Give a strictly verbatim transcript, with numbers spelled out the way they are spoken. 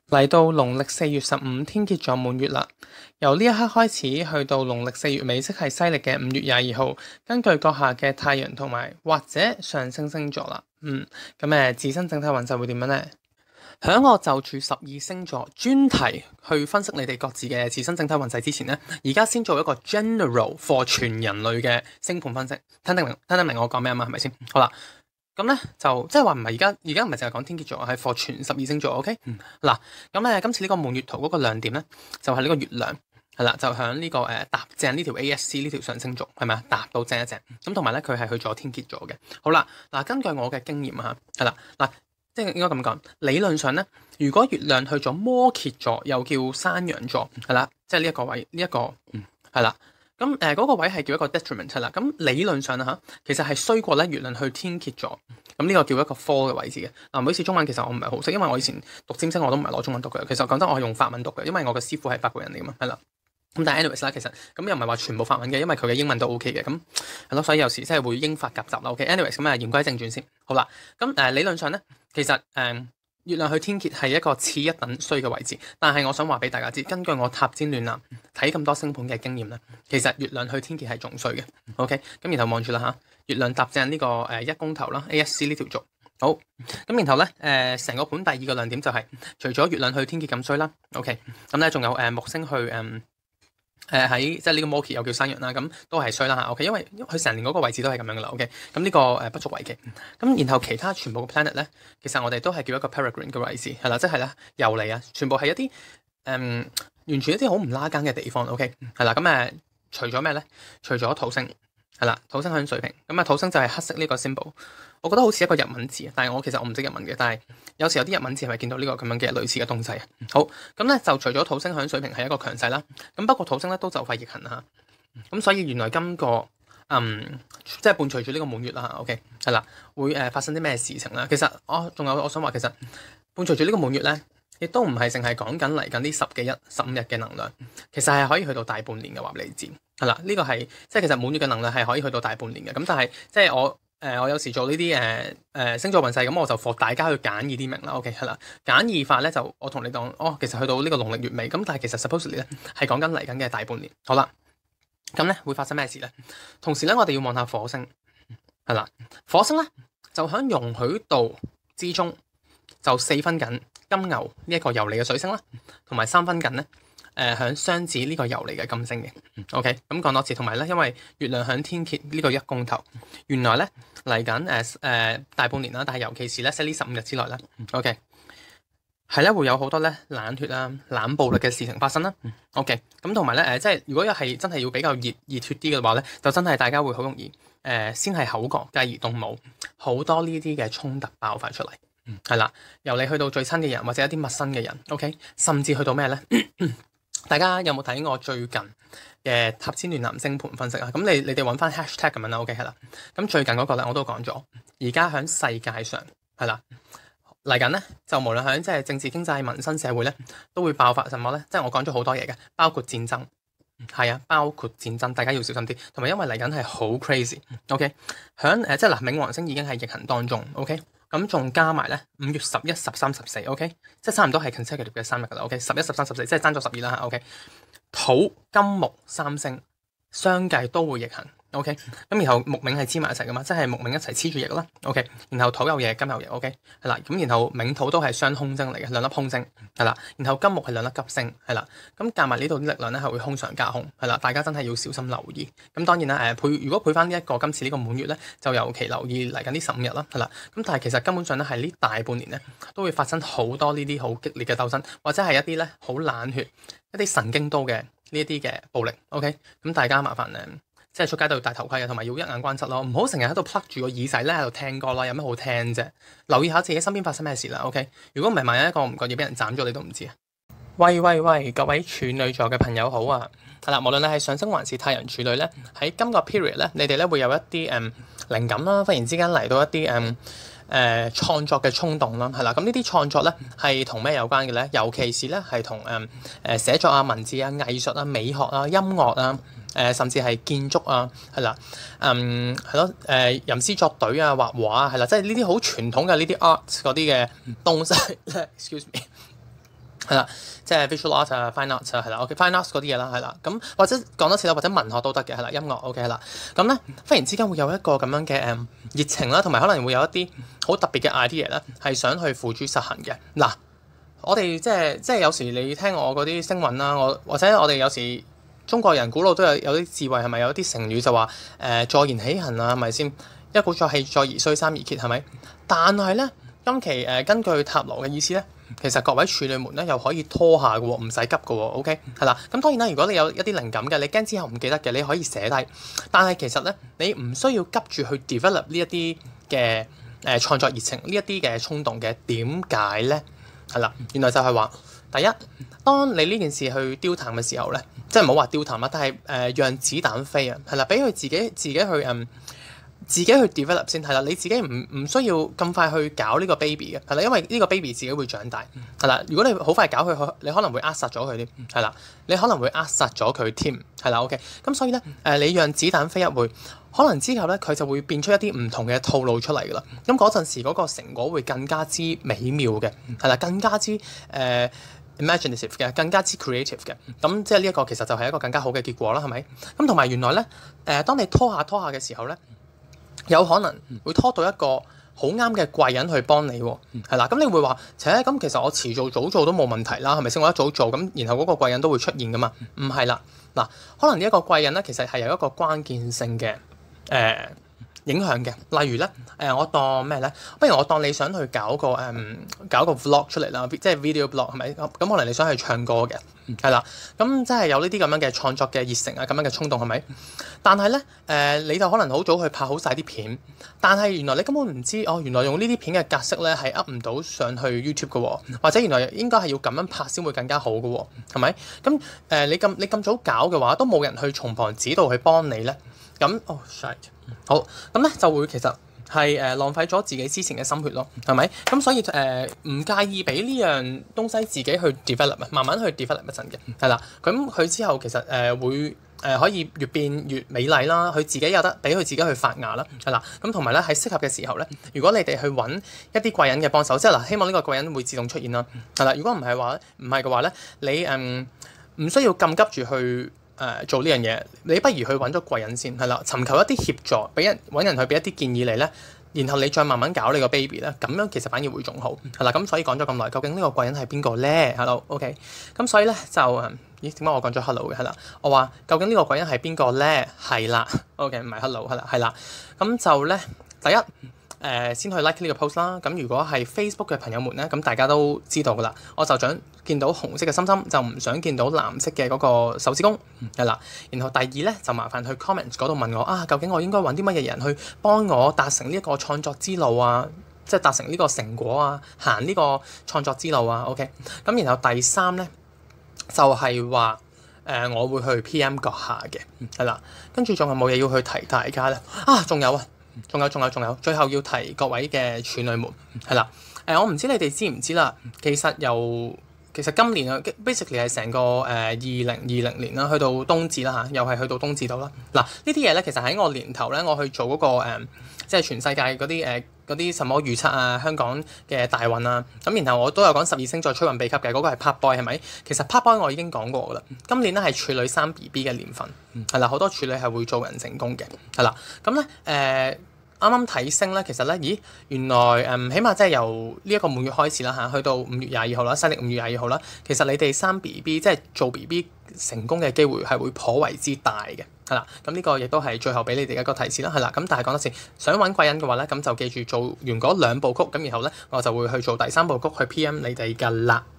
嚟到農曆四月十五天蠍座滿月啦，由呢一刻開始去到農曆四月尾，即係西歷嘅五月廿二號，根據閣下嘅太陽同埋或者上升星座啦，嗯，咁誒自身整體運勢會點樣呢？響我就住十二星座專題去分析你哋各自嘅自身整體運勢之前呢，而家先做一個 general for 全人類嘅星盤分析，聽得明聽得明我講咩啊嘛？係咪先？好啦。咁咧就即係話唔係而家，而家唔係淨係講天蠍座，係 for 全十二星座。OK，嗱咁咧今次呢個滿月圖嗰個亮點咧，就係、是、呢個月亮係啦，就響呢、這個誒、呃、搭正呢條 A S C 呢條上升軸係咪啊？搭到正一正咁，同埋咧佢係去咗天蠍座嘅。好啦，嗱根據我嘅經驗嚇係啦，嗱即係應該咁講，理論上咧，如果月亮去咗摩羯座，又叫山羊座係啦，即係呢一個位呢一、這個嗯係啦。咁誒嗰個位係叫一個 detriment 啦，咁理論上啊嚇，其實係衰過咧月亮去天蠍座，咁呢個叫一個 fall 嘅位置嘅。嗱，唔好意思，中文其實我唔係好識，因為我以前讀占星我都唔係攞中文讀嘅。其實講真，我係用法文讀嘅，因為我嘅師傅係法國人嚟噶嘛，係啦。咁但係 anyways 啦，其實咁又唔係話全部法文嘅，因為佢嘅英文都 OK 嘅，咁係咯，所以有時即係會英法夾雜啦。OK，anyways 咁啊，言歸正傳先，好啦，咁誒、呃、理論上咧，其實誒。呃月亮去天蠍係一個次一等衰嘅位置，但係我想話俾大家知，根據我塔尖亂南睇咁多星盤嘅經驗咧，其實月亮去天蠍係仲衰嘅。OK，咁然後望住啦嚇，月亮搭正呢、這個誒、呃、一宮頭啦 ，A S C 呢條軸。好，咁然後咧誒成個盤第二個亮點就係、是、除咗月亮去天蠍咁衰啦。OK，咁咧仲有誒、呃、木星去誒。呃誒喺即係呢個摩羯又叫山羊啦，咁都係衰啦嚇。OK，因為佢成年嗰個位置都係咁樣噶啦。OK，咁呢個誒不足為奇。咁然後其他全部嘅 planet 咧，其實我哋都係叫一個 peregrine 嘅位置係啦，即係咧遊離啊，全部係一啲誒、嗯、完全一啲好唔拉更嘅地方。OK，係啦，咁誒除咗咩咧？除咗土星係啦，土星響水瓶，咁啊土星就係黑色呢個 symbol。我覺得好似一個日文字，但係我其實我唔識日文嘅，但係有時有啲日文字係咪見到呢個咁樣嘅類似嘅東西啊？好，咁咧就除咗土星響水瓶係一個強勢啦，咁不過土星咧都就快逆行啦，咁所以原來今個嗯即係伴隨住呢個滿月啦，OK 係啦，會誒發生啲咩事情啦？其實我仲有我想話，其實伴隨住呢個滿月咧，亦都唔係淨係講緊嚟緊呢十幾日、十五日嘅能量，其實係可以去到大半年嘅話你知係啦，呢個係即係其實滿月嘅能量係可以去到大半年嘅，咁但係即係我。誒、呃，我有時做呢啲誒誒星座運勢，咁我就幫大家去簡易啲明啦。OK，係啦，簡易法咧就我同你講，哦，其實去到呢個農曆月尾，咁但係其實 supposedly 咧係講緊嚟緊嘅大半年。好啦，咁咧會發生咩事咧？同時咧，我哋要望下火星，係啦，火星咧就喺容許度之中就四分緊金牛呢一個遊離嘅水星啦，同埋三分緊咧。誒響雙子呢個遊離嘅金星嘅，OK，咁講多次，同埋咧，因為月亮響天蠍呢個一宮頭，原來咧嚟緊誒誒大半年啦，但係尤其是咧，即係呢十五日之內咧，OK，係咧會有好多咧冷血啦、冷暴力嘅事情發生啦，OK，咁同埋咧誒，即係如果又係真係要比較熱熱血啲嘅話咧，就真係大家會好容易誒、呃、先係口角，繼而動武，好多呢啲嘅衝突爆發出嚟，係啦，由你去到最親嘅人或者一啲陌生嘅人，OK，甚至去到咩咧？大家有冇睇我最近嘅塔尖亂南星盤分析啊？咁你你哋揾翻 hashtag 咁樣啦，OK 係啦。咁最近嗰個咧我都講咗，而家喺世界上係啦嚟緊咧，就無論喺即係政治、經濟、民生、社會咧，都會爆發什麼咧？即係我講咗好多嘢嘅，包括戰爭，係啊，包括戰爭，大家要小心啲。同埋因為嚟緊係好 crazy，OK，響誒即係嗱，冥王星已經係逆行當中，OK。咁仲加埋咧，五月十一、十三、十四，OK，即係差唔多係 consecutive 嘅三日噶啦，OK，十一、十三、十四，即係爭咗十二啦嚇，OK，土、金、木三星相繼都會逆行。OK，咁然後木冥係黐埋一齊噶嘛，即係木冥一齊黐住翼啦。OK，然後土有嘢，金有嘢。OK，係啦，咁然後冥土都係雙空星嚟嘅，兩粒空星係啦。然後金木係兩粒急星係啦。咁夾埋呢度啲力量咧係會空上加空係啦，大家真係要小心留意。咁當然啦，誒、呃、配如果配翻呢一個今次呢個滿月咧，就尤其留意嚟緊呢十五日啦，係啦。咁但係其實根本上咧係呢大半年咧都會發生好多呢啲好激烈嘅鬥爭，或者係一啲咧好冷血、一啲神經刀嘅呢一啲嘅暴力。OK，咁大家麻煩誒。即係出街都要戴頭盔嘅，同埋要一眼關七咯，唔好成日喺度擸住個耳仔咧喺度聽歌啦，有咩好聽啫？留意下自己身邊發生咩事啦，OK？如果唔係萬一一個唔覺意俾人斬咗，你都唔知啊！喂喂喂，各位處女座嘅朋友好啊！係啦，無論你係上升還是太陽處女咧，喺今個 period 咧，你哋咧會有一啲誒、嗯、靈感啦，忽然之間嚟到一啲誒誒創作嘅衝動啦，係啦，咁呢啲創作咧係同咩有關嘅咧？尤其是咧係同誒誒寫作啊、文字啊、藝術啊、美學啊、音樂啊。誒、呃、甚至係建築啊，係啦，嗯係咯，誒、呃、吟詩作對啊、畫畫啊，係啦，即係呢啲好傳統嘅呢啲 art 嗰啲嘅東西。Excuse me， 係啦，即係 visual art 啊、fine art 啊，係啦，OK，fine art 嗰啲嘢啦，係啦，咁或者講多次啦，或者文學都得嘅，係啦，音樂 OK 係啦，咁咧忽然之間會有一個咁樣嘅誒熱情啦，同埋可能會有一啲好特別嘅 idea 咧，係想去付諸實行嘅。嗱，我哋即係即係有時你聽我嗰啲聲韻啦，我或者我哋有時中國人古老都有有啲智慧，係咪有啲成語就話誒坐言起行啊，係咪先？一鼓作氣，再而衰，三而竭，係咪？但係咧，今期誒、呃、根據塔羅嘅意思咧。其實各位處女們咧又可以拖下嘅喎，唔使急嘅喎 ，OK 係啦。咁當然啦，如果你有一啲靈感嘅，你驚之後唔記得嘅，你可以寫低。但係其實咧，你唔需要急住去 develop 呢一啲嘅誒創作熱情，呢一啲嘅衝動嘅。點解咧？係啦，原來就係話，第一，當你呢件事去丟淡嘅時候咧，即係唔好話丟淡啦，但係誒、呃、讓子彈飛啊，係啦，俾佢自己自己去嗯。自己去 develop 先係啦，你自己唔唔需要咁快去搞呢個 baby 嘅，係啦，因為呢個 baby 自己會長大，係啦。如果你好快搞佢，你可能會扼殺咗佢添，係啦，你可能會扼殺咗佢添，係啦 OK。咁所以咧，誒、呃、你讓子彈飛一會，可能之後咧佢就會變出一啲唔同嘅套路出嚟㗎啦。咁嗰陣時嗰個成果會更加之美妙嘅，係啦，更加之誒、呃、imaginative 嘅，更加之 creative 嘅。咁即係呢一個其實就係一個更加好嘅結果啦，係咪？咁同埋原來咧，誒、呃、當你拖下拖下嘅時候咧。有可能會拖到一個好啱嘅貴人去幫你喎，係啦，咁你會話，且咁其實我遲做早做都冇問題啦，係咪先？我一早做咁，然後嗰個貴人都會出現噶嘛？唔係啦，嗱，可能呢一個貴人咧，其實係有一個關鍵性嘅誒、呃、影響嘅，例如咧誒、呃，我當咩咧？不如我當你想去搞個誒、嗯、搞個 vlog 出嚟啦，即係 video blog 係咪？咁可能你想去唱歌嘅。係啦，咁即係有呢啲咁樣嘅創作嘅熱誠啊，咁樣嘅衝動係咪？但係咧，誒、呃、你就可能好早去拍好晒啲片，但係原來你根本唔知哦，原來用呢啲片嘅格式咧係 up 唔到上去 YouTube 嘅喎、哦，或者原來應該係要咁樣拍先會更加好嘅喎、哦，係咪？咁誒、呃、你咁你咁早搞嘅話，都冇人去從旁指導去幫你咧，咁哦 shit，好，咁咧就會其實。係誒、呃、浪費咗自己之前嘅心血咯，係咪？咁所以誒唔、呃、介意俾呢樣東西自己去 develop 啊，慢慢去 develop 一陣嘅，係啦。咁佢之後其實誒、呃、會誒、呃、可以越變越美麗啦，佢自己有得俾佢自己去發芽啦，係啦。咁同埋咧喺適合嘅時候咧，如果你哋去揾一啲貴人嘅幫手，即係嗱，希望呢個貴人會自動出現啦，係啦。如果唔係話唔係嘅話咧，你誒唔、嗯、需要咁急住去。誒、呃、做呢樣嘢，你不如去揾咗貴人先，係啦，尋求一啲協助，俾人揾人去俾一啲建議你咧，然後你再慢慢搞你個 baby 咧，咁樣其實反而會仲好，係啦，咁所以講咗咁耐，究竟呢個貴人係邊個咧？Hello，OK，咁所以咧就誒，咦點解我講咗 hello 嘅？係啦，我話究竟呢個貴人係邊個咧？係啦，OK，唔係 hello，係啦，係啦，咁就咧第一。誒、呃、先去 like 呢個 post 啦，咁如果係 Facebook 嘅朋友們咧，咁大家都知道噶啦，我就想見到紅色嘅心心，就唔想見到藍色嘅嗰個手指公，係啦。然後第二咧就麻煩去 comment 嗰度問我啊，究竟我應該揾啲乜嘢人去幫我達成呢一個創作之路啊，即係達成呢個成果啊，行呢個創作之路啊 ，OK。咁然後第三咧就係話誒我會去 P M 閣下嘅，係啦，跟住仲有冇嘢要去提大家咧？啊，仲有啊！仲有仲有仲有，最後要提各位嘅處女們係啦。誒、呃，我唔知你哋知唔知啦。其實由其實今年啊，basically 係成個誒二零二零年啦，去到冬至啦嚇，又係去到冬至度啦。嗱，呢啲嘢咧，其實喺我年頭咧，我去做嗰、那個、呃、即係全世界嗰啲誒嗰啲什麼預測啊，香港嘅大運啊。咁然後我都有講十二星座催運秘笈嘅，嗰、那個係 Part Boy 係咪？其實 Part Boy 我已經講過噶啦。今年咧係處女生 B B 嘅年份，係啦，好多處女係會做人成功嘅，係啦。咁咧誒。啱啱睇星咧，其實咧，咦，原來誒、嗯，起碼即係由呢一個滿月開始啦嚇，去到五月廿二號啦，西歷五月廿二號啦，其實你哋生 B B 即係做 B B 成功嘅機會係會頗為之大嘅，係啦。咁呢個亦都係最後俾你哋一個提示啦，係啦。咁但係講多次，想揾貴人嘅話咧，咁就記住做完嗰兩部曲，咁然後咧我就會去做第三部曲去 P M 你哋㗎啦。